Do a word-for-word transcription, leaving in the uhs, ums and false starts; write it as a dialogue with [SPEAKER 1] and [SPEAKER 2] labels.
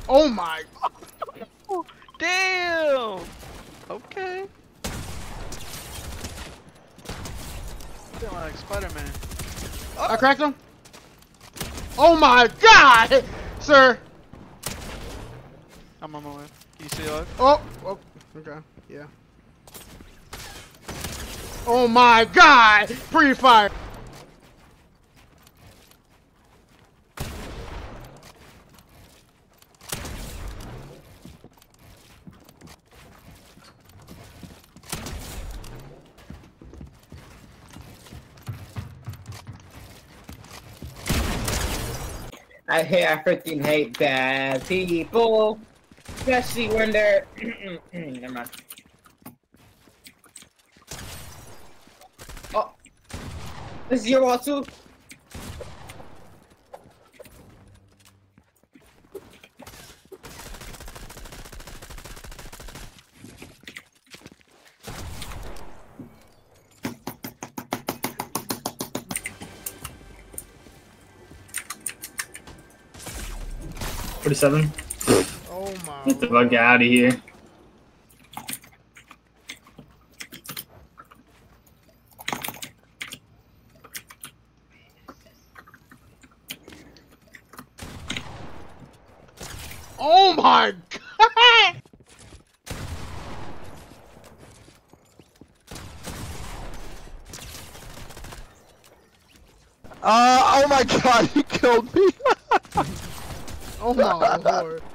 [SPEAKER 1] Oh my.
[SPEAKER 2] Damn. Okay. Feel like Spider-Man. Oh.
[SPEAKER 1] I cracked him. Oh my god, sir.
[SPEAKER 2] I'm on my way. You see that?
[SPEAKER 1] Oh, oh, okay, yeah. Oh my god, pre-fire.
[SPEAKER 3] I hate, I freaking hate bad people, especially when they're. Never mind. Oh, this is your wall too.
[SPEAKER 4] forty-seven.
[SPEAKER 1] Oh my.
[SPEAKER 4] Get the fuck out of here.
[SPEAKER 1] Oh my god.
[SPEAKER 2] Uh, oh my god, he killed me.
[SPEAKER 1] Oh my lord.